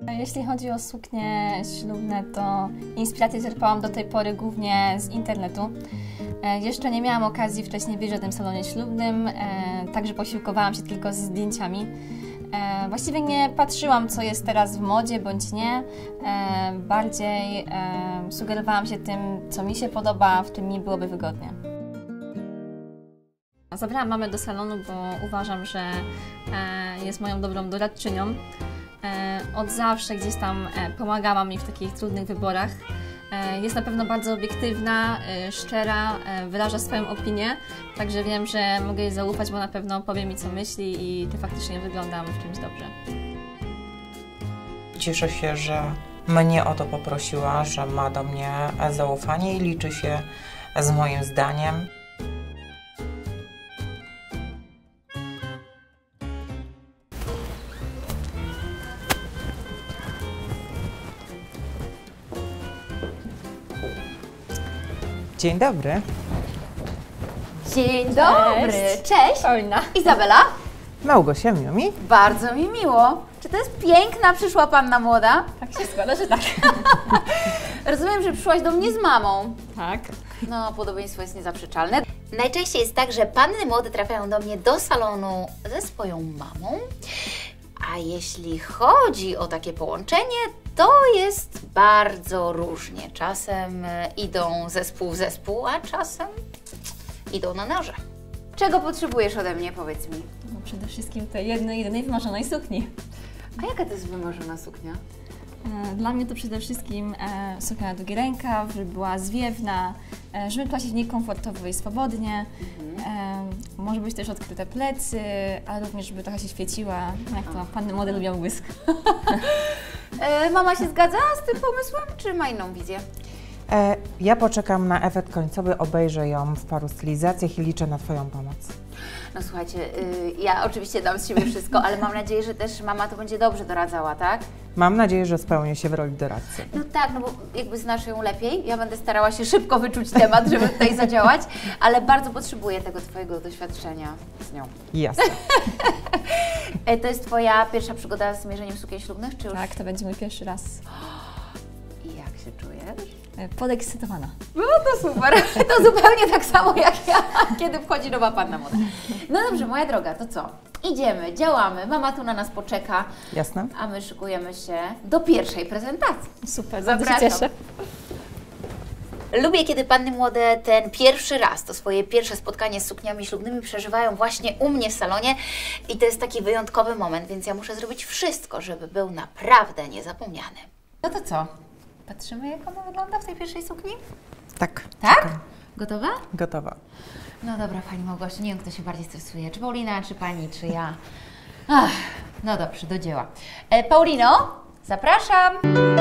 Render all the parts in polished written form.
Jeśli chodzi o suknie ślubne, to inspirację czerpałam do tej pory głównie z internetu. Jeszcze nie miałam okazji wcześniej być w żadnym salonie ślubnym, także posiłkowałam się tylko z zdjęciami. Właściwie nie patrzyłam, co jest teraz w modzie bądź nie. Bardziej sugerowałam się tym, co mi się podoba, w czym mi byłoby wygodnie. Zabrałam mamę do salonu, bo uważam, że jest moją dobrą doradczynią. Od zawsze gdzieś tam pomagała mi w takich trudnych wyborach. Jest na pewno bardzo obiektywna, szczera, wyraża swoją opinię, także wiem, że mogę jej zaufać, bo na pewno powie mi, co myśli i to faktycznie wyglądam w czymś dobrze. Cieszę się, że mnie o to poprosiła, że ma do mnie zaufanie i liczy się z moim zdaniem. Dzień dobry. Dzień dobry, cześć! Paulina. Izabela? Małgosia, miło mi. Bardzo mi miło. Czy to jest piękna przyszła panna młoda? Tak się składa, że tak. Rozumiem, że przyszłaś do mnie z mamą. Tak. No, podobieństwo jest niezaprzeczalne. Najczęściej jest tak, że panny młode trafiają do mnie do salonu ze swoją mamą, a jeśli chodzi o takie połączenie, to jest bardzo różnie. Czasem idą zespół w zespół, a czasem idą na noże. Czego potrzebujesz ode mnie, powiedz mi? No, przede wszystkim tej jedynej wymarzonej sukni. A jaka to jest wymarzona suknia? Dla mnie to przede wszystkim suknia na długi rękaw, żeby była zwiewna, żeby czuła się w niej komfortowo i swobodnie. Może być też odkryte plecy, ale również żeby trochę się świeciła, jak to panny młode lubią błysk. Mama się zgadza z tym pomysłem, czy ma inną wizję? Ja poczekam na efekt końcowy, obejrzę ją w paru stylizacjach i liczę na Twoją pomoc. No słuchajcie, ja oczywiście dam z siebie wszystko, ale mam nadzieję, że też mama to będzie dobrze doradzała, tak? Mam nadzieję, że spełnię się w roli doradcy. No tak, no bo jakby znasz ją lepiej, ja będę starała się szybko wyczuć temat, żeby tutaj zadziałać, ale bardzo potrzebuję tego Twojego doświadczenia z nią. Jasne. To jest Twoja pierwsza przygoda z mierzeniem sukien ślubnych, czy już? Tak, to będzie mój pierwszy raz. I jak się czujesz? Podekscytowana. No to super, to zupełnie tak samo jak ja, kiedy wchodzi nowa panna młoda. No dobrze, moja droga, to co? Idziemy, działamy, mama tu na nas poczeka. Jasne. A my szykujemy się do pierwszej prezentacji. Super, bardzo się cieszę. Lubię, kiedy panny młode ten pierwszy raz, to swoje pierwsze spotkanie z sukniami ślubnymi przeżywają właśnie u mnie w salonie i to jest taki wyjątkowy moment, więc ja muszę zrobić wszystko, żeby był naprawdę niezapomniany. No to co? Patrzymy, jak ona wygląda w tej pierwszej sukni? Tak. Tak? Czekam. Gotowa? Gotowa. No dobra, Pani Małgosiu, nie wiem, kto się bardziej stresuje, czy Paulina, czy Pani, czy ja. Ach, no dobrze, do dzieła. Paulino, zapraszam!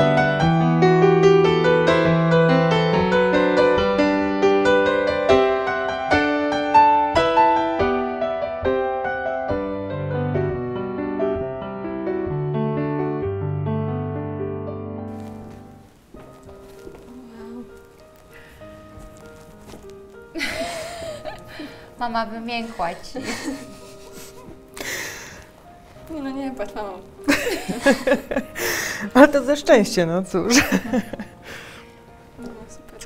Mama wymiękła Ci. Nie, no nie, patrz, mamą. Ale to ze szczęście, no cóż. No, super.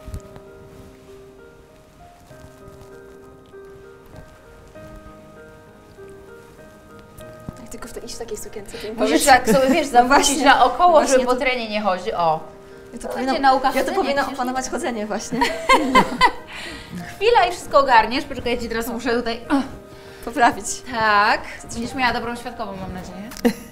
Jak tylko iść w takiej sukience, to im Musisz tak sobie, wiesz, zawrócić naokoło, Właśnie żeby to- po terenie nie chodzi. O, Ja to Słuchajcie, nauka ja to chodzenia, powinnam przecież opanować chodzenie właśnie. chwila i wszystko ogarniesz. Poczekaj, ja Ci teraz muszę tutaj... Poprawić. Tak, będziesz miała dobrą świadkową, mam nadzieję.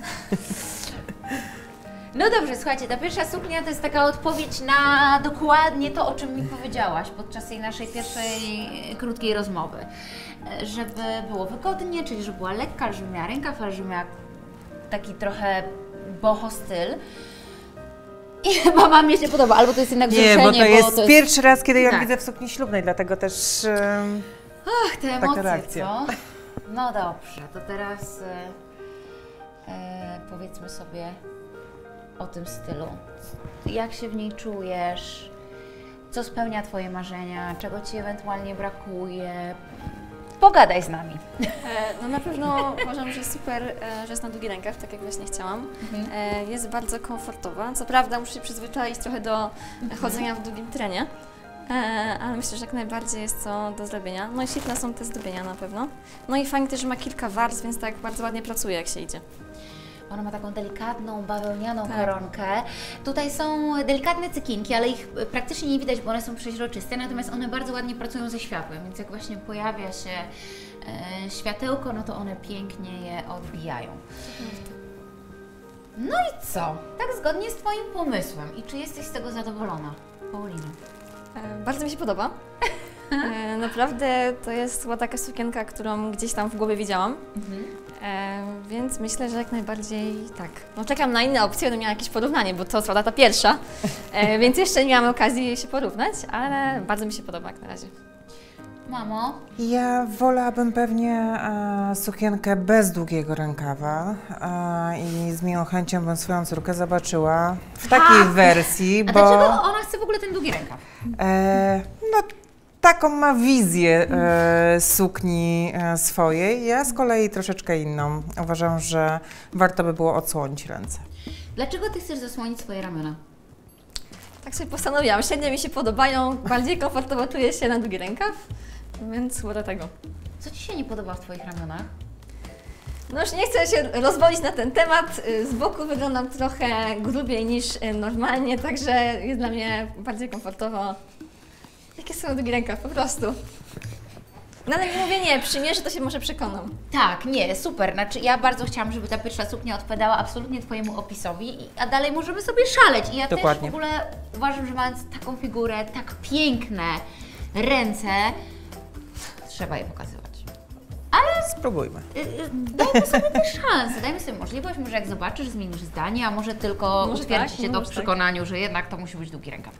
No dobrze, słuchajcie, ta pierwsza suknia to jest taka odpowiedź na dokładnie to, o czym mi powiedziałaś podczas tej naszej pierwszej krótkiej rozmowy. Żeby było wygodnie, czyli żeby była lekka, żeby miała rękaw, ale żeby miała taki trochę boho styl. I chyba mamie się podoba, albo to jest jednak wzruszenie, Nie, bo to jest to pierwszy raz, kiedy ją Tak. widzę w sukni ślubnej, dlatego też... Ach, te emocje, reakcja. co? No dobrze, to teraz powiedzmy sobie o tym stylu. Jak się w niej czujesz? Co spełnia Twoje marzenia? Czego Ci ewentualnie brakuje? pogadaj z nami. No na pewno uważam, że super, że jest na długi rękaw, tak jak właśnie chciałam. Jest bardzo komfortowa. Co prawda muszę się przyzwyczaić trochę do chodzenia w długim terenie, ale myślę, że jak najbardziej jest to do zrobienia. No i świetne są te zdobienia na pewno. No i fajnie też, że ma kilka warstw, więc tak bardzo ładnie pracuje, jak się idzie. Ona ma taką delikatną, bawełnianą koronkę. Tutaj są delikatne cekinki, ale ich praktycznie nie widać, bo one są przeźroczyste, natomiast one bardzo ładnie pracują ze światłem, więc jak właśnie pojawia się światełko, no to one pięknie je odbijają. No i co? Tak zgodnie z Twoim pomysłem. I czy jesteś z tego zadowolona, Paulina? Bardzo mi się podoba. Naprawdę to jest chyba taka sukienka, którą gdzieś tam w głowie widziałam. Więc myślę, że jak najbardziej tak. No czekam na inne opcje, będę miała jakieś porównanie, bo to co prawda ta pierwsza, więc jeszcze nie miałam okazji się porównać, ale bardzo mi się podoba jak na razie. Mamo? Ja wolałabym pewnie sukienkę bez długiego rękawa i z miłą chęcią bym swoją córkę zobaczyła w takiej wersji, A bo... dlaczego ona chce w ogóle ten długi rękaw? No, taką ma wizję sukni swojej, ja z kolei troszeczkę inną. Uważam, że warto by było odsłonić ręce. Dlaczego Ty chcesz zasłonić swoje ramiona? Tak sobie postanowiłam, średnio mi się podobają, bardziej komfortowo czuję się na długi rękaw, więc chyba do tego. Co Ci się nie podoba w Twoich ramionach? No już nie chcę się rozwodzić na ten temat, z boku wyglądam trochę grubiej niż normalnie, także jest dla mnie bardziej komfortowo. Jakie są długi rękaw, po prostu. No ale mówię nie, przymierzę, to się może przekonam. Tak, nie, super. Znaczy ja bardzo chciałam, żeby ta pierwsza suknia odpowiadała absolutnie Twojemu opisowi, a dalej możemy sobie szaleć. I ja Dokładnie. też w ogóle uważam, że mając taką figurę, tak piękne ręce, trzeba je pokazywać. Spróbujmy. Dajmy sobie też szansę, dajmy sobie możliwość, może jak zobaczysz, zmienisz zdanie, a może tylko Może utwierdzić tak, się to w może przekonaniu, że jednak to musi być długi rękaw.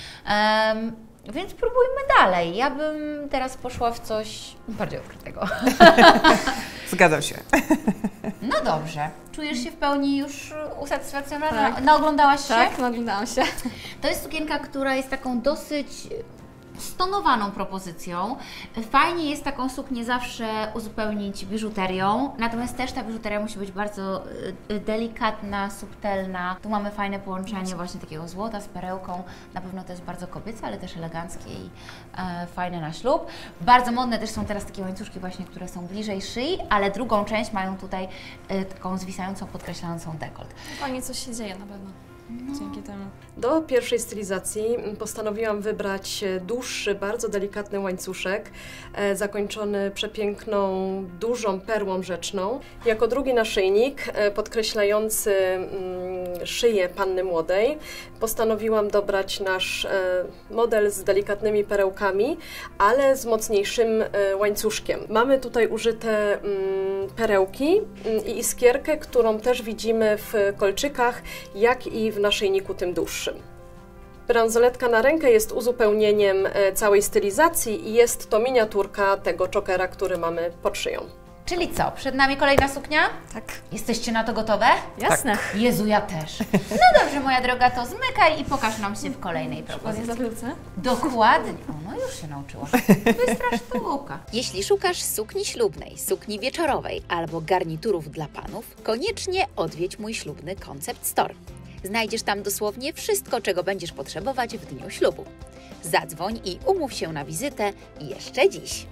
Więc próbujmy dalej. Ja bym teraz poszła w coś bardziej odkrytego. Zgadzam się. No dobrze. Czujesz się w pełni już usatysfakcjonowana? Tak. Naoglądałaś się? Tak, no oglądałam się. To jest sukienka, która jest taką dosyć stonowaną propozycją. Fajnie jest taką suknię zawsze uzupełnić biżuterią, natomiast też ta biżuteria musi być bardzo delikatna, subtelna. Tu mamy fajne połączenie właśnie takiego złota z perełką. Na pewno to jest bardzo kobiece, ale też eleganckie i fajne na ślub. Bardzo modne też są teraz takie łańcuszki właśnie, które są bliżej szyi, ale drugą część mają tutaj taką zwisającą, podkreślającą dekolt. Fajnie coś się dzieje na pewno. Dzięki temu. Do pierwszej stylizacji postanowiłam wybrać dłuższy, bardzo delikatny łańcuszek, zakończony przepiękną, dużą perłą rzeczną. Jako drugi naszyjnik podkreślający szyję panny młodej postanowiłam dobrać nasz model z delikatnymi perełkami, ale z mocniejszym łańcuszkiem. Mamy tutaj użyte perełki i iskierkę, którą też widzimy w kolczykach, jak i w naszyjniku tym dłuższym. Bransoletka na rękę jest uzupełnieniem całej stylizacji i jest to miniaturka tego czokera, który mamy pod szyją. Czyli co? Przed nami kolejna suknia? Tak. Jesteście na to gotowe? Jasne. Jezu, ja też. No dobrze, moja droga, to zmykaj i pokaż nam się w kolejnej Ładnie propozycji. zawrócę. Dokładnie. O, no już się nauczyła. Wystrasz sztuka. Jeśli szukasz sukni ślubnej, sukni wieczorowej albo garniturów dla panów, koniecznie odwiedź mój ślubny Concept Store. Znajdziesz tam dosłownie wszystko, czego będziesz potrzebować w dniu ślubu. Zadzwoń i umów się na wizytę jeszcze dziś.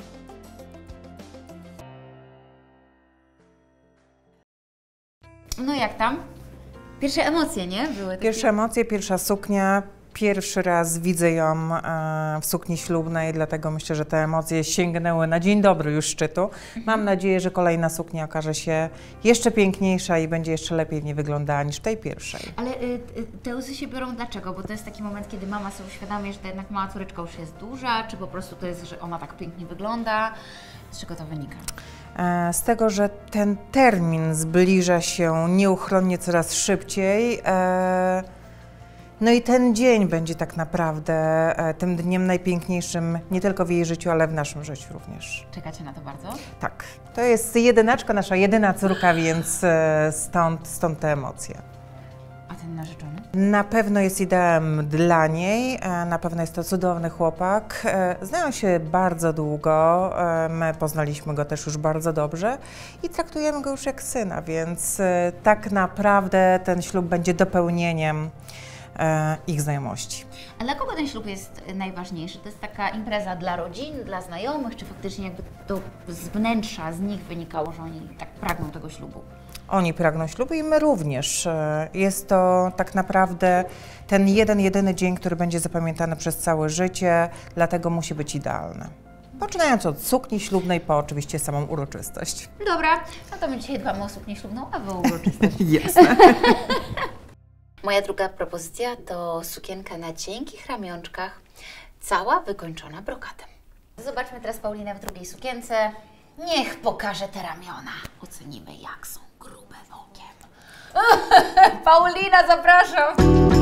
No jak tam? Pierwsze emocje, nie? Były takie... Pierwsze emocje, pierwsza suknia. Pierwszy raz widzę ją w sukni ślubnej, dlatego myślę, że te emocje sięgnęły na dzień dobry już szczytu. Mam nadzieję, że kolejna suknia okaże się jeszcze piękniejsza i będzie jeszcze lepiej w niej wyglądała niż w tej pierwszej. Ale te łzy się biorą dlaczego? Bo to jest taki moment, kiedy mama sobie uświadamia, że to jednak mała córeczka już jest duża, czy po prostu to jest, że ona tak pięknie wygląda? Z czego to wynika? Z tego, że ten termin zbliża się nieuchronnie coraz szybciej. No i ten dzień będzie tak naprawdę tym dniem najpiękniejszym nie tylko w jej życiu, ale w naszym życiu również. Czekacie na to bardzo? Tak. To jest jedynaczka, nasza jedyna córka, więc stąd te emocje. A ten narzeczony? Na pewno jest ideałem dla niej, na pewno jest to cudowny chłopak. Znają się bardzo długo, my poznaliśmy go też już bardzo dobrze i traktujemy go już jak syna, więc tak naprawdę ten ślub będzie dopełnieniem ich znajomości. A dla kogo ten ślub jest najważniejszy? To jest taka impreza dla rodzin, dla znajomych, czy faktycznie jakby to z wnętrza, z nich wynikało, że oni tak pragną tego ślubu? Oni pragną ślubu i my również. Jest to tak naprawdę ten jedyny dzień, który będzie zapamiętany przez całe życie, dlatego musi być idealny. Poczynając od sukni ślubnej, po oczywiście samą uroczystość. Dobra, no to my dzisiaj dbamy o suknię ślubną, a wy o uroczystość. Jasne. Moja druga propozycja to sukienka na cienkich ramionczkach, cała wykończona brokatem. Zobaczmy teraz Paulinę w drugiej sukience. Niech pokaże te ramiona. Ocenimy, jak są grube okiem. Paulina, zapraszam!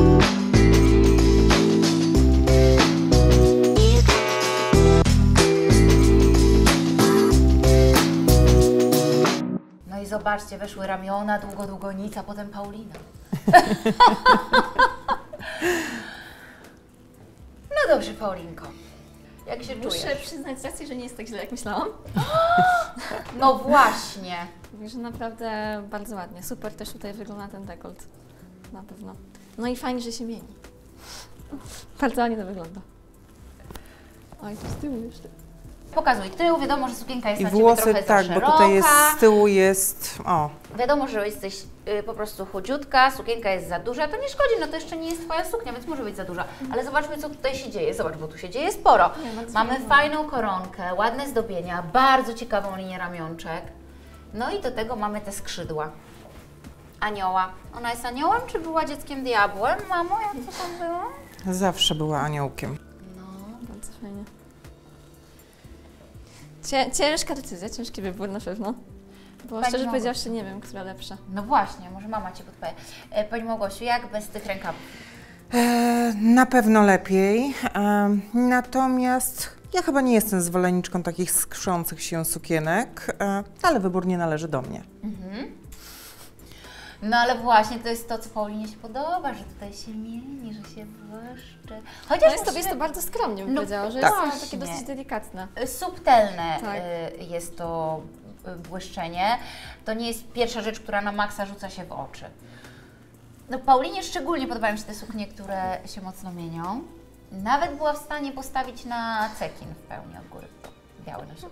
No i zobaczcie, weszły ramiona, długo nic, a potem Paulina. No dobrze, Paulinko. Jak się czujesz? Muszę przyznać z racji, że nie jest tak źle, jak myślałam. No właśnie. Także naprawdę bardzo ładnie. Super też tutaj wygląda ten dekolt. Na pewno. No i fajnie, że się mieni. Bardzo ładnie to wygląda. Oj, tu z tyłu jeszcze. Pokazuj tył, wiadomo, że sukienka jest I na Ciebie włosy, trochę tak, za bo szeroka. tutaj jest z tyłu jest, o. Wiadomo, że jesteś po prostu chudziutka, sukienka jest za duża, to nie szkodzi, no to jeszcze nie jest Twoja suknia, więc może być za duża. Ale zobaczmy, co tutaj się dzieje. Zobacz, bo tu się dzieje sporo. Mamy fajną koronkę, ładne zdobienia, bardzo ciekawą linię ramionczek. No i do tego mamy te skrzydła. Anioła. Ona jest aniołem, czy była dzieckiem diabłem? Mamo, jak to tam było? Zawsze była aniołkiem. No, bardzo fajnie. Ciężka decyzja, ciężki wybór na pewno. Bo Pani szczerze Małgosiu. powiedziawszy nie wiem, która lepsza. No właśnie, może mama Ci podpowie. Pani Małgosiu, jak bez tych rękawów? Na pewno lepiej, natomiast ja chyba nie jestem zwolenniczką takich skrzących się sukienek, ale wybór nie należy do mnie. No ale właśnie, to jest to, co Paulinie się podoba, że tutaj się mieni, że się błyszczy. Chociaż No jest to bardzo skromnie, bym No, powiedziała, że tak. jest Właśnie. takie dosyć delikatne. subtelne Tak. jest to błyszczenie. To nie jest pierwsza rzecz, która na maksa rzuca się w oczy. No Paulinie szczególnie podobają się te suknie, które się mocno mienią. Nawet była w stanie postawić na cekin w pełni od góry. Biały nosi.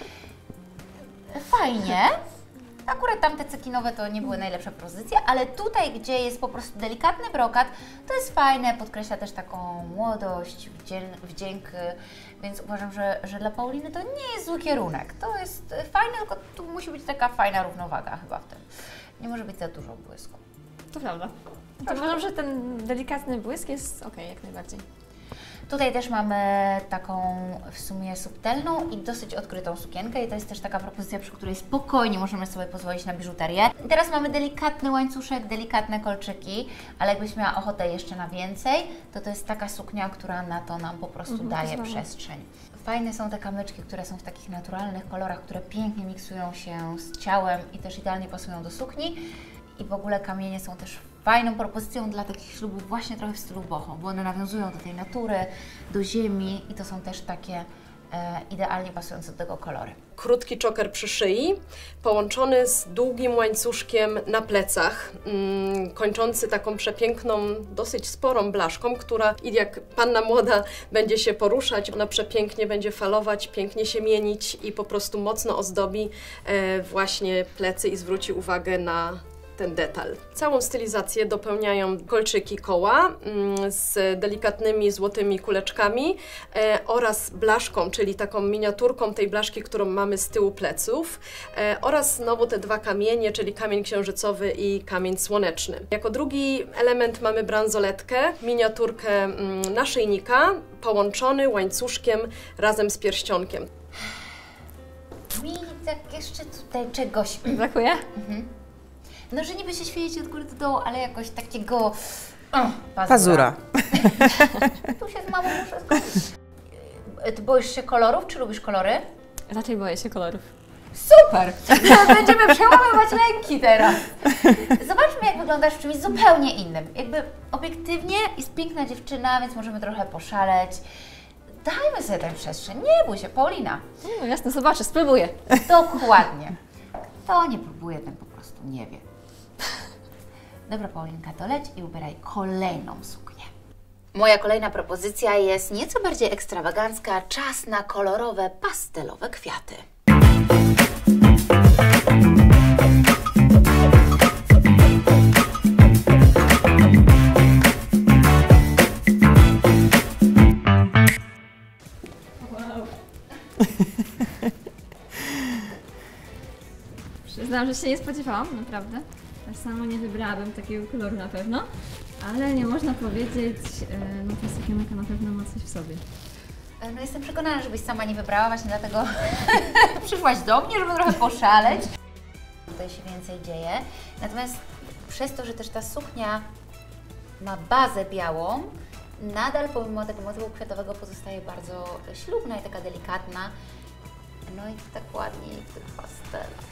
Fajnie. Akurat tamte cekinowe to nie były najlepsze propozycje, ale tutaj, gdzie jest po prostu delikatny brokat, to jest fajne, podkreśla też taką młodość, wdzięk, więc uważam, że dla Pauliny to nie jest zły kierunek. To jest fajne, tylko tu musi być taka fajna równowaga chyba w tym. Nie może być za dużo błysku. To prawda. To uważam, że ten delikatny błysk jest okej, jak najbardziej. Tutaj też mamy taką w sumie subtelną i dosyć odkrytą sukienkę i to jest też taka propozycja, przy której spokojnie możemy sobie pozwolić na biżuterię. I teraz mamy delikatny łańcuszek, delikatne kolczyki, ale jakbyś miała ochotę jeszcze na więcej, to jest taka suknia, która na to nam po prostu daje przestrzeń. Fajne są te kamyczki, które są w takich naturalnych kolorach, które pięknie miksują się z ciałem i też idealnie pasują do sukni. I w ogóle kamienie są też fajną propozycją dla takich ślubów właśnie trochę w stylu boho, bo one nawiązują do tej natury, do ziemi i to są też takie idealnie pasujące do tego kolory. Krótki czoker przy szyi, połączony z długim łańcuszkiem na plecach, kończący taką przepiękną, dosyć sporą blaszką, która jak panna młoda będzie się poruszać, ona przepięknie będzie falować, pięknie się mienić i po prostu mocno ozdobi właśnie plecy i zwróci uwagę na ten detal. Całą stylizację dopełniają kolczyki koła z delikatnymi złotymi kuleczkami oraz blaszką, czyli taką miniaturką tej blaszki, którą mamy z tyłu pleców oraz znowu te dwa kamienie, czyli kamień księżycowy i kamień słoneczny. Jako drugi element mamy bransoletkę, miniaturkę naszyjnika połączony łańcuszkiem razem z pierścionkiem. Mi tak jeszcze tutaj czegoś Brakuje? No, że niby się świeci od góry do dołu, ale jakoś takiego Pazura. Tu się z mamą muszę zgodzić. Ty boisz się kolorów, czy lubisz kolory? Raczej boję się kolorów. Super! Będziemy przełamywać lęki teraz. Zobaczmy, jak wyglądasz w czymś zupełnie innym. Jakby obiektywnie jest piękna dziewczyna, więc możemy trochę poszaleć. Dajmy sobie tę przestrzeń. Nie bój się, Paulina. No jasne, zobaczę, spróbuję. Dokładnie. To nie próbuje, ten po prostu nie wie. Dobra, Paulinka, to leć i ubieraj kolejną suknię. Moja kolejna propozycja jest nieco bardziej ekstrawagancka. Czas na kolorowe, pastelowe kwiaty. Przyznam, że się nie spodziewałam, naprawdę. Ja sama nie wybrałabym takiego koloru na pewno, ale nie można powiedzieć, no ta sukienka na pewno ma coś w sobie. No jestem przekonana, żebyś sama nie wybrała, właśnie dlatego przyszłaś do mnie, żeby trochę poszaleć. Tutaj się więcej dzieje. Natomiast przez to, że też ta suknia ma bazę białą, nadal pomimo tego motywu kwiatowego pozostaje bardzo ślubna i taka delikatna. No i tak ładnie w tych pastelach.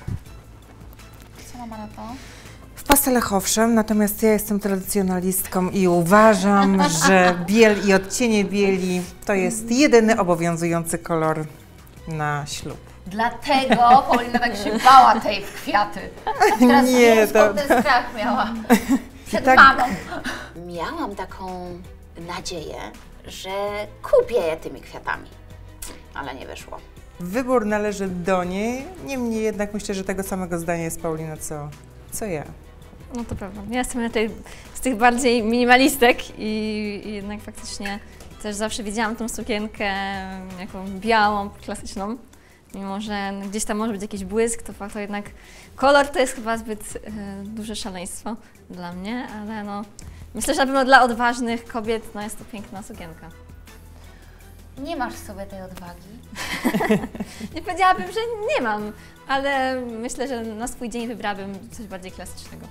Co mama na to? W pastelach owszem, natomiast ja jestem tradycjonalistką i uważam, że biel i odcienie bieli to jest jedyny obowiązujący kolor na ślub. Dlatego Paulina tak się bała tej w kwiaty. Teraz Nie, skąd ten strach miała przed tak. mamą. Miałam taką nadzieję, że kupię je tymi kwiatami, ale nie wyszło. Wybór należy do niej, niemniej jednak myślę, że tego samego zdania jest Paulina, co ja. No to prawda. Ja jestem z tych bardziej minimalistek i jednak faktycznie też zawsze widziałam tą sukienkę jaką białą, klasyczną. Mimo że gdzieś tam może być jakiś błysk, to jednak kolor to jest chyba zbyt duże szaleństwo dla mnie, ale no myślę, że na pewno dla odważnych kobiet no jest to piękna sukienka. Nie masz w sobie tej odwagi. Nie powiedziałabym, że nie mam, ale myślę, że na swój dzień wybrałabym coś bardziej klasycznego.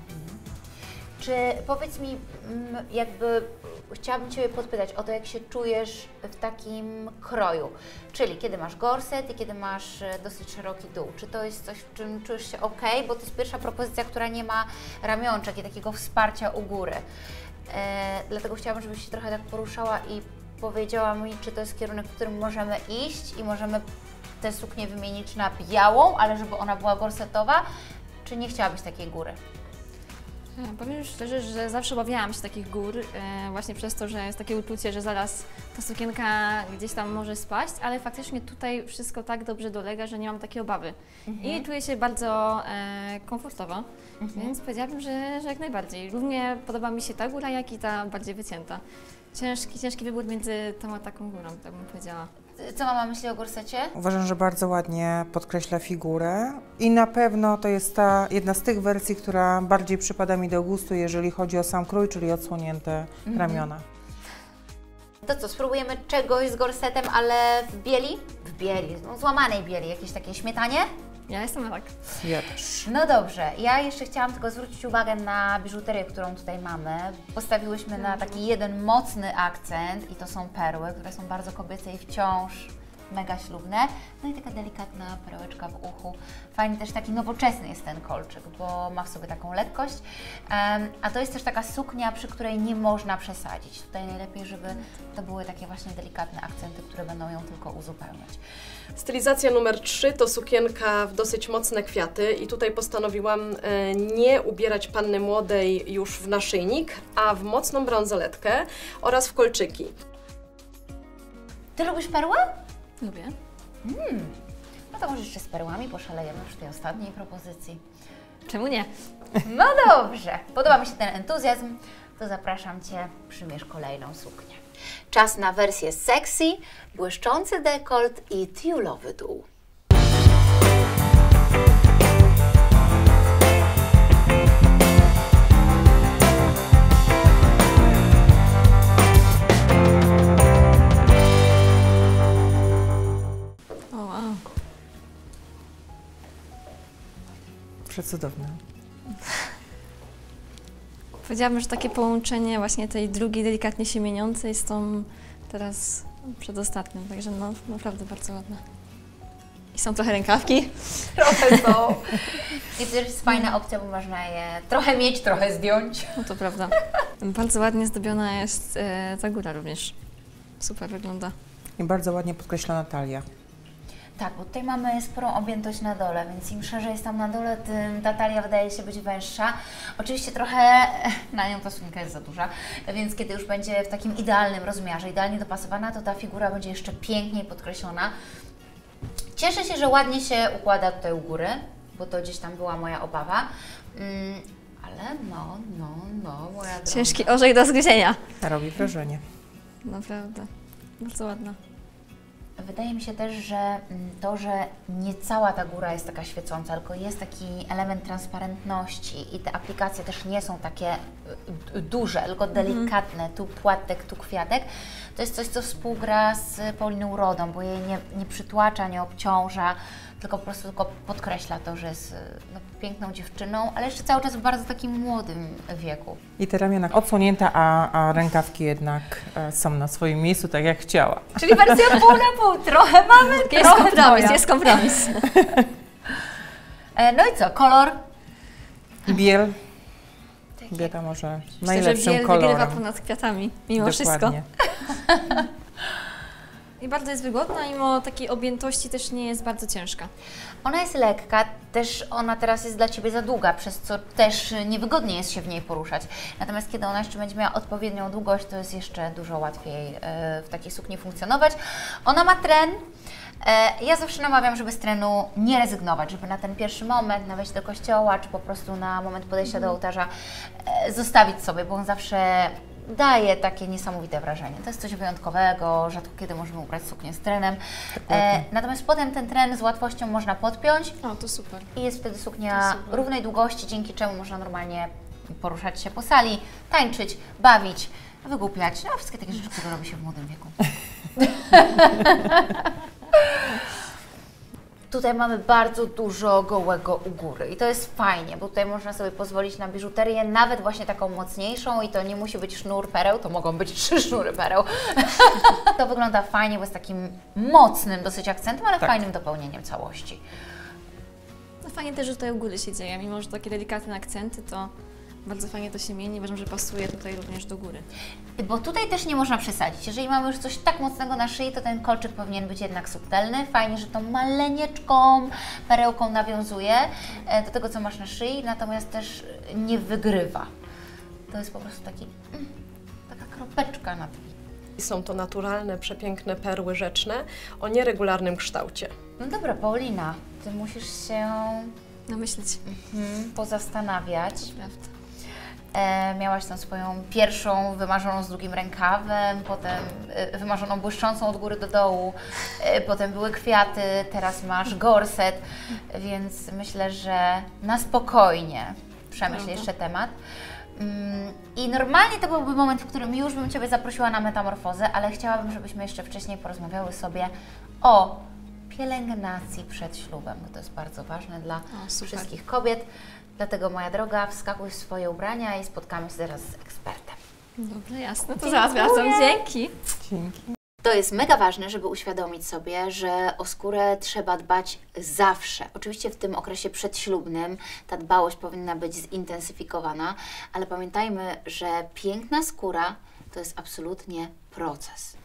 Czy powiedz mi, jakby chciałabym Ciebie podpytać o to, jak się czujesz w takim kroju, czyli kiedy masz gorset i kiedy masz dosyć szeroki dół. Czy to jest coś, w czym czujesz się ok? Bo to jest pierwsza propozycja, która nie ma ramionczek i takiego wsparcia u góry. Dlatego chciałabym, żebyś się trochę tak poruszała i powiedziała mi, czy to jest kierunek, w którym możemy iść i możemy tę suknię wymienić na białą, ale żeby ona była gorsetowa, czy nie chciałabyś takiej góry? Powiem szczerze, że zawsze obawiałam się takich gór, właśnie przez to, że jest takie uczucie, że zaraz ta sukienka gdzieś tam może spaść, ale faktycznie tutaj wszystko tak dobrze dolega, że nie mam takiej obawy. I czuję się bardzo komfortowo, więc powiedziałabym, że jak najbardziej. Równie podoba mi się ta góra, jak i ta bardziej wycięta. Ciężki wybór między tą a taką górą, tak bym powiedziała. Co mama myśli o gorsecie? Uważam, że bardzo ładnie podkreśla figurę i na pewno to jest ta jedna z tych wersji, która bardziej przypada mi do gustu, jeżeli chodzi o sam krój, czyli odsłonięte ramiona. To co, spróbujemy czegoś z gorsetem, ale w bieli? W bieli, no złamanej bieli, jakieś takie śmietanie? Ja jestem na tak. Ja też. No dobrze, ja jeszcze chciałam tylko zwrócić uwagę na biżuterię, którą tutaj mamy. Postawiłyśmy na taki jeden mocny akcent i to są perły, które są bardzo kobiece i wciąż mega ślubne. No i taka delikatna perełeczka w uchu. Fajny też taki nowoczesny jest ten kolczyk, bo ma w sobie taką lekkość. A to jest też taka suknia, przy której nie można przesadzić. Tutaj najlepiej, żeby to były takie właśnie delikatne akcenty, które będą ją tylko uzupełniać. Stylizacja numer 3 to sukienka w dosyć mocne kwiaty i tutaj postanowiłam nie ubierać panny młodej już w naszyjnik, a w mocną bransoletkę oraz w kolczyki. Ty lubisz perły? Lubię. No to może jeszcze z perłami poszalejemy przy tej ostatniej propozycji. Czemu nie? No dobrze, podoba mi się ten entuzjazm, to zapraszam Cię, przymierz kolejną suknię. Czas na wersję sexy, błyszczący dekolt i tiulowy dół. O, wow. Przecudowne. Powiedziałabym, że takie połączenie właśnie tej drugiej delikatnie się mieniącej z tą teraz przedostatnią, także no naprawdę bardzo ładne. I są trochę rękawki. Trochę są. I to też jest fajna opcja, bo można je trochę mieć, trochę zdjąć. No to prawda. Bardzo ładnie zdobiona jest ta góra również. Super wygląda. I bardzo ładnie podkreślona talia. Tak, bo tutaj mamy sporą objętość na dole, więc im szerzej jest tam na dole, tym ta talia wydaje się być węższa. Oczywiście trochę na nią ta sukienka jest za duża, więc kiedy już będzie w takim idealnym rozmiarze, idealnie dopasowana, to ta figura będzie jeszcze piękniej podkreślona. Cieszę się, że ładnie się układa tutaj u góry, bo to gdzieś tam była moja obawa. Ale moja droga. Ciężki orzech do zgryzienia. Robi wrażenie. Naprawdę. Bardzo ładna. Wydaje mi się też, że to, że nie cała ta góra jest taka świecąca, tylko jest taki element transparentności i te aplikacje też nie są takie duże, tylko delikatne, tu płatek, tu kwiatek, to jest coś, co współgra z Pauliną urodą, bo jej nie przytłacza, nie obciąża, tylko po prostu podkreśla to, że jest piękną dziewczyną, ale jeszcze cały czas w bardzo takim młodym wieku. I te ramiona odsunięte, a rękawki jednak są na swoim miejscu, tak jak chciała. Czyli wersja pół na pół, trochę mamy, Jest kompromis. No i co, kolor? Biel. Biela może najlepszym biel kolorem. wygrywa ponad kwiatami, mimo Dokładnie. wszystko. I bardzo jest wygodna, mimo takiej objętości też nie jest bardzo ciężka. Ona jest lekka, też ona teraz jest dla Ciebie za długa, przez co też niewygodnie jest się w niej poruszać. Natomiast kiedy ona jeszcze będzie miała odpowiednią długość, to jest jeszcze dużo łatwiej w takiej sukni funkcjonować. Ona ma tren. Ja zawsze namawiam, żeby z trenu nie rezygnować, żeby na ten pierwszy moment, na wejście do kościoła, czy po prostu na moment podejścia do ołtarza zostawić sobie, bo on zawsze daje takie niesamowite wrażenie. To jest coś wyjątkowego, rzadko kiedy możemy ubrać suknię z trenem. Natomiast potem ten tren z łatwością można podpiąć. O, to super. I jest wtedy suknia równej długości, dzięki czemu można normalnie poruszać się po sali, tańczyć, bawić, wygłupiać, no wszystkie takie rzeczy, które robi się w młodym wieku. Tutaj mamy bardzo dużo gołego u góry i to jest fajnie, bo tutaj można sobie pozwolić na biżuterię, nawet właśnie taką mocniejszą i to nie musi być sznur pereł, to mogą być 3 sznury pereł. To wygląda fajnie, bo jest takim mocnym dosyć akcentem, ale fajnym dopełnieniem całości. No fajnie też, że tutaj u góry się dzieje, mimo że takie delikatne akcenty, to bardzo fajnie to się mieni. Uważam, że pasuje tutaj również do góry. Bo tutaj też nie można przesadzić. Jeżeli mamy już coś tak mocnego na szyi, to ten kolczyk powinien być jednak subtelny. Fajnie, że tą malenieczką perełką nawiązuje do tego, co masz na szyi, natomiast też nie wygrywa. To jest po prostu taka kropeczka na tym. Są to naturalne, przepiękne perły rzeczne o nieregularnym kształcie. No dobra, Paulina, Ty musisz się Namyśleć. pozastanawiać. Prawda. Miałaś tą swoją pierwszą wymarzoną z długim rękawem, potem wymarzoną błyszczącą od góry do dołu, potem były kwiaty, teraz masz gorset, więc myślę, że na spokojnie przemyśl jeszcze temat. I normalnie to byłby moment, w którym już bym Ciebie zaprosiła na metamorfozę, ale chciałabym, żebyśmy jeszcze wcześniej porozmawiały sobie o pielęgnacji przed ślubem, bo to jest bardzo ważne dla wszystkich kobiet. Dlatego, moja droga, wskakuj w swoje ubrania i spotkamy się zaraz z ekspertem. Dobrze, jasne, to zaraz wracam. Dzięki. Dzięki. To jest mega ważne, żeby uświadomić sobie, że o skórę trzeba dbać zawsze. Oczywiście w tym okresie przedślubnym ta dbałość powinna być zintensyfikowana, ale pamiętajmy, że piękna skóra to jest absolutnie proces.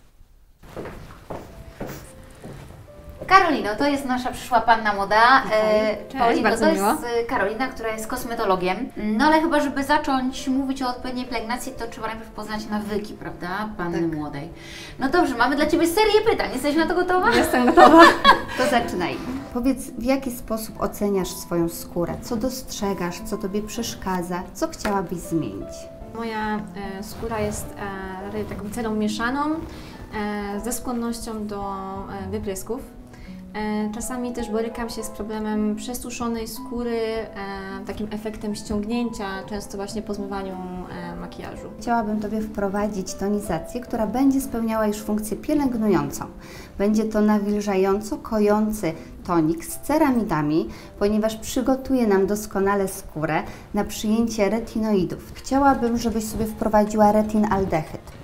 Karolino, to jest nasza przyszła panna moda. Paulino, bardzo to miło. jest Karolina, która jest kosmetologiem. No ale chyba, żeby zacząć mówić o odpowiedniej pielęgnacji, to trzeba najpierw poznać nawyki, prawda, panny młodej. No dobrze, mamy dla Ciebie serię pytań. Jesteś na to gotowa? Jestem gotowa. To zaczynajmy. Powiedz, w jaki sposób oceniasz swoją skórę? Co dostrzegasz? Co Tobie przeszkadza? Co chciałabyś zmienić? Moja skóra jest taką cerą mieszaną ze skłonnością do wyprysków. Czasami też borykam się z problemem przesuszonej skóry, takim efektem ściągnięcia, często właśnie po zmywaniu makijażu. Chciałabym Tobie wprowadzić tonizację, która będzie spełniała już funkcję pielęgnującą. Będzie to nawilżająco kojący tonik z ceramidami, ponieważ przygotuje nam doskonale skórę na przyjęcie retinoidów. Chciałabym, żebyś sobie wprowadziła retinaldehyd.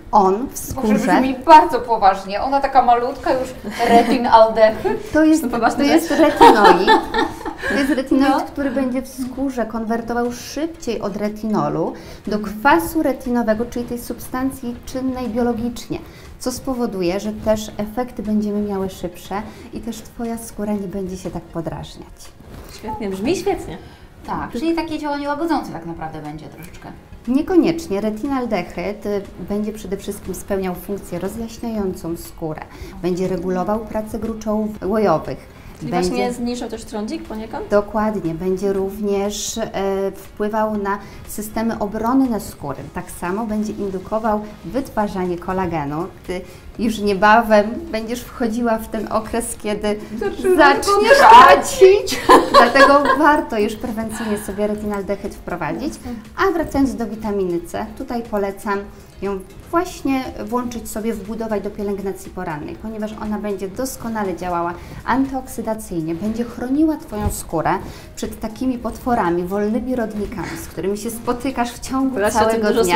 On w skórze... Brzmi bardzo poważnie. Ona taka malutka już retinaldehyd. To jest retinoid. To jest retinoid, który będzie w skórze konwertował szybciej od retinolu do kwasu retinowego, czyli tej substancji czynnej biologicznie, co spowoduje, że też efekty będziemy miały szybsze i też Twoja skóra nie będzie się tak podrażniać. Świetnie, brzmi świetnie. Tak, czyli takie działanie łagodzące tak naprawdę będzie troszeczkę. Niekoniecznie. Retinaldehyd będzie przede wszystkim spełniał funkcję rozjaśniającą skórę. Będzie regulował pracę gruczołów łojowych. Czyli właśnie zmniejszał też trądzik poniekąd? Dokładnie. Będzie również wpływał na systemy obronne skóry. Tak samo będzie indukował wytwarzanie kolagenu. Ty już niebawem będziesz wchodziła w ten okres, kiedy zaczniesz tracić. Dlatego warto już prewencyjnie sobie retinaldehyd wprowadzić. A wracając do witaminy C, tutaj polecam ją właśnie włączyć sobie, wbudować do pielęgnacji porannej, ponieważ ona będzie doskonale działała antyoksydacyjnie, będzie chroniła Twoją skórę przed takimi potworami, wolnymi rodnikami, z którymi się spotykasz w ciągu całego dnia.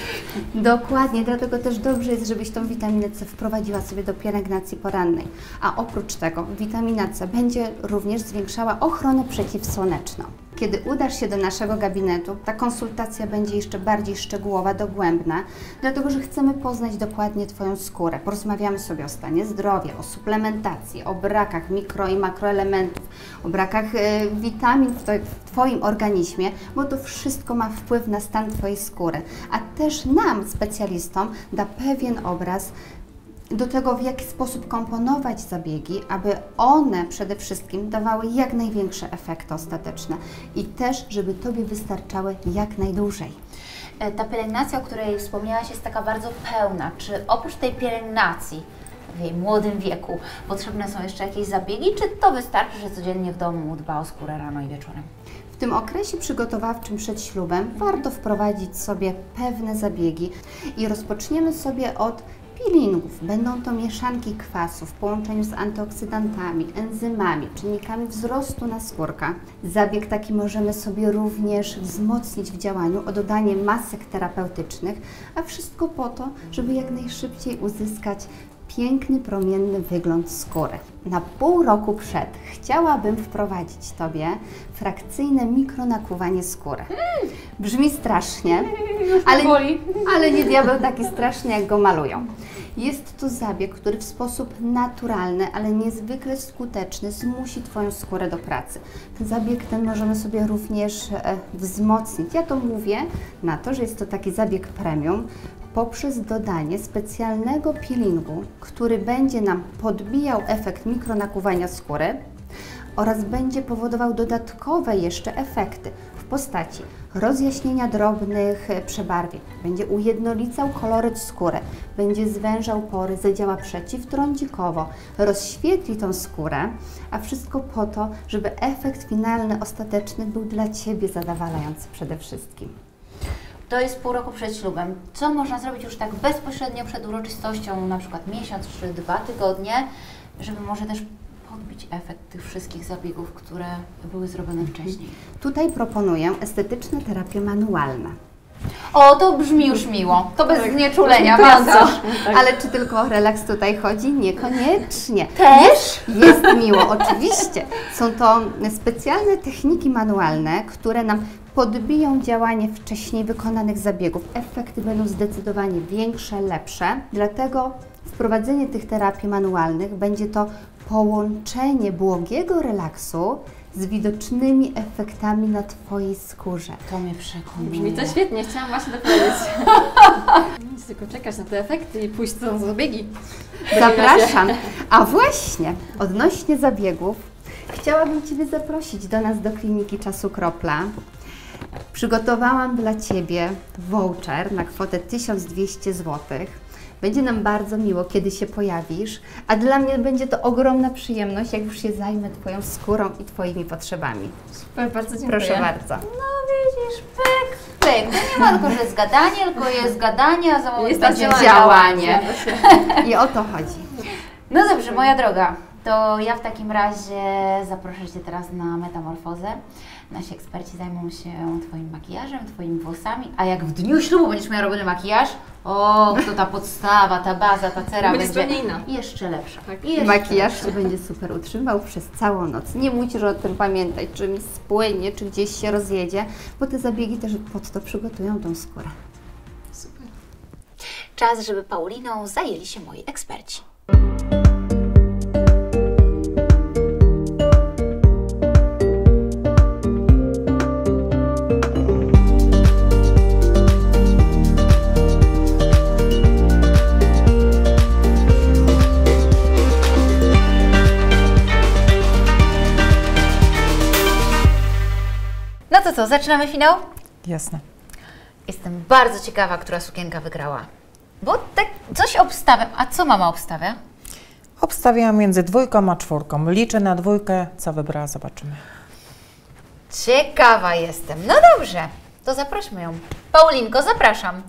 Dokładnie, dlatego też dobrze jest, żebyś tą witaminę C wprowadziła sobie do pielęgnacji porannej. A oprócz tego witamina C będzie również zwiększała ochronę przeciwsłoneczną. Kiedy udasz się do naszego gabinetu, ta konsultacja będzie jeszcze bardziej szczegółowa, dogłębna, dlatego że chcemy poznać dokładnie Twoją skórę. Porozmawiamy sobie o stanie zdrowia, o suplementacji, o brakach mikro i makroelementów, o brakach witamin w Twoim organizmie, bo to wszystko ma wpływ na stan Twojej skóry. A też nam, specjalistom, da pewien obraz do tego, w jaki sposób komponować zabiegi, aby one przede wszystkim dawały jak największe efekty ostateczne i też, żeby Tobie wystarczały jak najdłużej. Ta pielęgnacja, o której wspomniałaś, jest taka bardzo pełna. Czy oprócz tej pielęgnacji w jej młodym wieku potrzebne są jeszcze jakieś zabiegi, czy to wystarczy, że codziennie w domu dba o skórę rano i wieczorem? W tym okresie przygotowawczym przed ślubem warto wprowadzić sobie pewne zabiegi i rozpoczniemy sobie od peelingów. Będą to mieszanki kwasów w połączeniu z antyoksydantami, enzymami, czynnikami wzrostu naskórka. Zabieg taki możemy sobie również wzmocnić w działaniu o dodanie masek terapeutycznych, a wszystko po to, żeby jak najszybciej uzyskać piękny, promienny wygląd skóry. Na pół roku przed chciałabym wprowadzić Tobie frakcyjne mikronakuwanie skóry. Brzmi strasznie, ale nie diabeł taki straszny, jak go malują. Jest to zabieg, który w sposób naturalny, ale niezwykle skuteczny zmusi Twoją skórę do pracy. Ten zabieg ten możemy sobie również wzmocnić. Ja to mówię na to, że jest to taki zabieg premium, poprzez dodanie specjalnego peelingu, który będzie nam podbijał efekt mikronakuwania skóry oraz będzie powodował dodatkowe jeszcze efekty w postaci rozjaśnienia drobnych przebarwień, będzie ujednolicał koloryt skóry, będzie zwężał pory, zadziała przeciwtrądzikowo, rozświetli tą skórę, a wszystko po to, żeby efekt finalny, ostateczny był dla Ciebie zadowalający przede wszystkim. To jest pół roku przed ślubem. Co można zrobić już tak bezpośrednio przed uroczystością, na przykład miesiąc czy 2 tygodnie, żeby może też podbić efekt tych wszystkich zabiegów, które były zrobione wcześniej? Tutaj proponuję estetyczne terapie manualne. O, to brzmi już miło. To bez znieczulenia, bardzo. Ale czy tylko o relaks tutaj chodzi? Niekoniecznie. Też? Jest miło, oczywiście. Są to specjalne techniki manualne, które nam podbiją działanie wcześniej wykonanych zabiegów. Efekty będą zdecydowanie większe, lepsze. Dlatego wprowadzenie tych terapii manualnych będzie to połączenie błogiego relaksu z widocznymi efektami na Twojej skórze. To mnie przekonuje. Brzmi to świetnie, chciałam właśnie dopowiedzieć. Nic, tylko czekać na te efekty i pójść na zabiegi. Zapraszam. A właśnie, odnośnie zabiegów, chciałabym Ciebie zaprosić do nas do kliniki Czasu Kropla. Przygotowałam dla Ciebie voucher na kwotę 1200 zł. Będzie nam bardzo miło, kiedy się pojawisz, a dla mnie będzie to ogromna przyjemność, jak już się zajmę Twoją skórą i Twoimi potrzebami. Super, bardzo dziękuję. Proszę bardzo. No widzisz, pyk, pyk. To nie ma tylko, że jest gadanie, tylko jest gadanie, a za moment będzie działanie. I o to chodzi. No dobrze, moja droga, to ja w takim razie zaproszę Cię teraz na metamorfozę. Nasi eksperci zajmą się Twoim makijażem, Twoimi włosami, a jak w dniu ślubu będziesz miała robiony makijaż, O, to ta podstawa, ta baza, ta cera Będzie zupełnie inna. jeszcze lepsza. Tak. Jeszcze Makijaż lepsza. się będzie super utrzymał przez całą noc. Nie musisz o tym pamiętać, czy mi spłynie, czy gdzieś się rozjedzie, bo te zabiegi też pod to przygotują tą skórę. Czas, żeby Pauliną zajęli się moi eksperci. No to co, zaczynamy finał? Jasne. Jestem bardzo ciekawa, która sukienka wygrała. Bo tak coś obstawiam. A co mama obstawia? Obstawiam między 2 a 4. Liczę na 2, co wybrała, zobaczymy. Ciekawa jestem. No dobrze, to zaprośmy ją. Paulinko, zapraszam.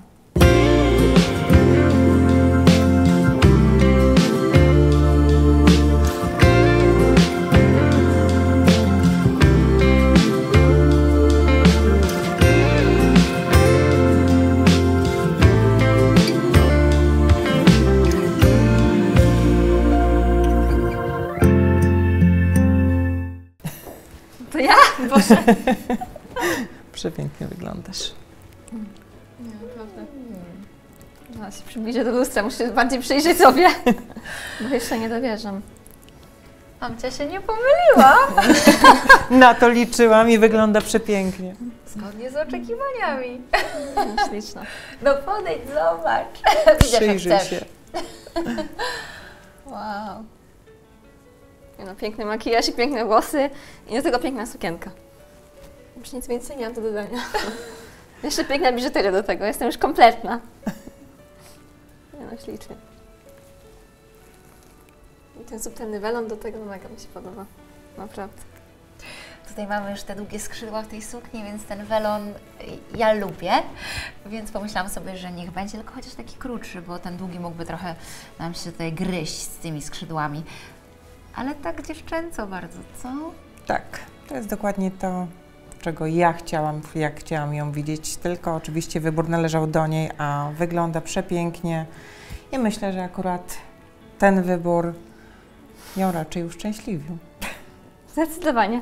To ja? Boże. Przepięknie wyglądasz. Nie, naprawdę. No, się przybliżę do lustra, muszę bardziej przyjrzeć sobie, bo jeszcze nie dowierzam. Mamcia się nie pomyliła. Na to liczyłam i wygląda przepięknie. Zgodnie z oczekiwaniami. Śliczna. No podejdź, zobacz. Widzisz, jak Przyjrzyj chcesz. się. Wow. Nie no, piękny makijaż i piękne włosy i do tego piękna sukienka. Już nic więcej nie mam do dodania. Jeszcze piękna biżuteria do tego, jestem już kompletna. Nie no, ślicznie. I ten subtelny welon do tego mega mi się podoba. Naprawdę. Tutaj mamy już te długie skrzydła w tej sukni, więc ten welon ja lubię, więc pomyślałam sobie, że niech będzie tylko chociaż taki krótszy, bo ten długi mógłby trochę nam się tutaj gryźć z tymi skrzydłami. Ale tak dziewczęco bardzo, co? Tak, to jest dokładnie to, czego ja chciałam, jak chciałam ją widzieć, tylko oczywiście wybór należał do niej, a wygląda przepięknie i myślę, że akurat ten wybór ją raczej uszczęśliwił. Zdecydowanie.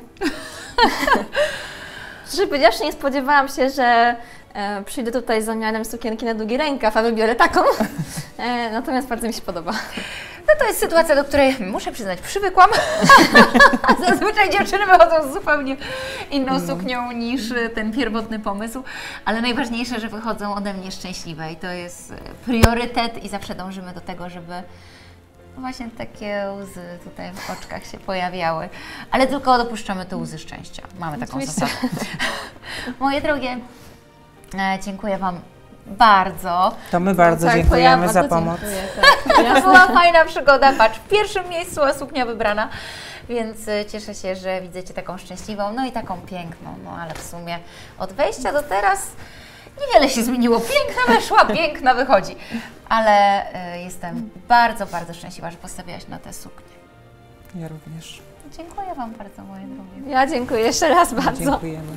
Szczerze powiedziawszy, nie spodziewałam się, że przyjdę tutaj z zamiarem sukienki na długi rękaw, a wybiorę taką. Natomiast bardzo mi się podoba. No to jest sytuacja, do której muszę przyznać, przywykłam. Zazwyczaj dziewczyny wychodzą z zupełnie inną suknią niż ten pierwotny pomysł, ale najważniejsze, że wychodzą ode mnie szczęśliwe i to jest priorytet i zawsze dążymy do tego, żeby właśnie takie łzy tutaj w oczkach się pojawiały, ale tylko dopuszczamy te łzy szczęścia. Mamy taką Oczywiście. zasadę. Moje drogie, dziękuję Wam bardzo. To my bardzo Tak, to dziękujemy ja za bardzo pomoc. dziękuję, To była fajna przygoda, patrz, w pierwszym miejscu a suknia wybrana, więc cieszę się, że widzicie taką szczęśliwą, no i taką piękną, no ale w sumie od wejścia do teraz niewiele się zmieniło. Piękna weszła, piękna wychodzi, ale jestem bardzo, bardzo szczęśliwa, że postawiłaś na tę suknię. Ja również. Dziękuję Wam bardzo, moje drogie. Ja dziękuję jeszcze raz bardzo. Dziękujemy.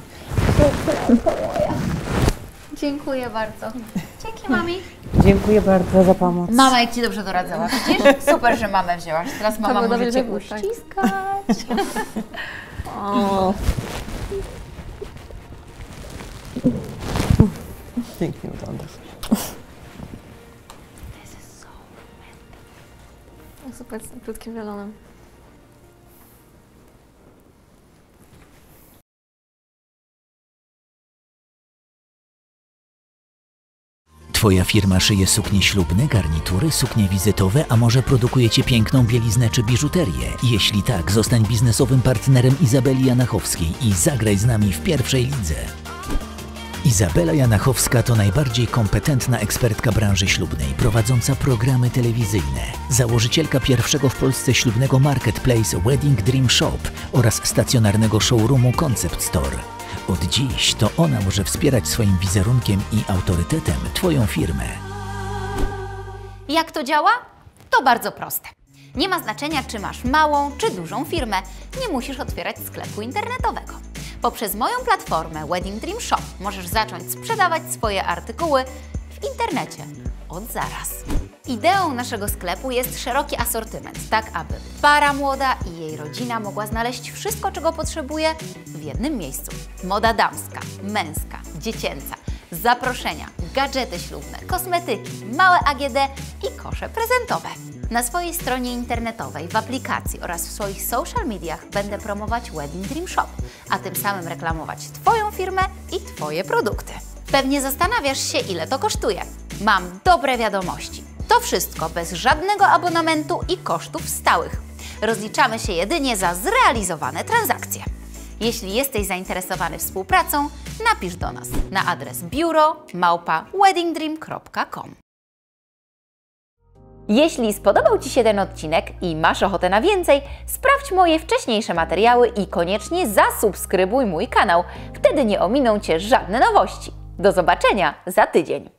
Dziękuję bardzo. Dzięki, mami. Dziękuję bardzo za pomoc. Mama, jak Ci dobrze doradzała, widzisz? Super, że mamę wzięłaś. Teraz mama był może dobry Cię wybór, tak. uściskać. O. Pięknie wyglądasz. Super, z tym krótkim welonem. Twoja firma szyje suknie ślubne, garnitury, suknie wizytowe, a może produkujecie piękną bieliznę czy biżuterię? Jeśli tak, zostań biznesowym partnerem Izabeli Janachowskiej i zagraj z nami w pierwszej lidze. Izabela Janachowska to najbardziej kompetentna ekspertka branży ślubnej, prowadząca programy telewizyjne, założycielka pierwszego w Polsce ślubnego marketplace Wedding Dream Shop oraz stacjonarnego showroomu Concept Store. Od dziś to ona może wspierać swoim wizerunkiem i autorytetem Twoją firmę. Jak to działa? To bardzo proste. Nie ma znaczenia, czy masz małą, czy dużą firmę. Nie musisz otwierać sklepu internetowego. Poprzez moją platformę Wedding Dream Shop możesz zacząć sprzedawać swoje artykuły w internecie od zaraz. Ideą naszego sklepu jest szeroki asortyment, tak aby para młoda i jej rodzina mogła znaleźć wszystko, czego potrzebuje w jednym miejscu. Moda damska, męska, dziecięca, zaproszenia, gadżety ślubne, kosmetyki, małe AGD i kosze prezentowe. Na swojej stronie internetowej, w aplikacji oraz w swoich social mediach będę promować Wedding Dream Shop, a tym samym reklamować Twoją firmę i Twoje produkty. Pewnie zastanawiasz się, ile to kosztuje. Mam dobre wiadomości. To wszystko bez żadnego abonamentu i kosztów stałych. Rozliczamy się jedynie za zrealizowane transakcje. Jeśli jesteś zainteresowany współpracą, napisz do nas na adres biuro@weddingdream.com. Jeśli spodobał Ci się ten odcinek i masz ochotę na więcej, sprawdź moje wcześniejsze materiały i koniecznie zasubskrybuj mój kanał. Wtedy nie ominą Cię żadne nowości. Do zobaczenia za tydzień.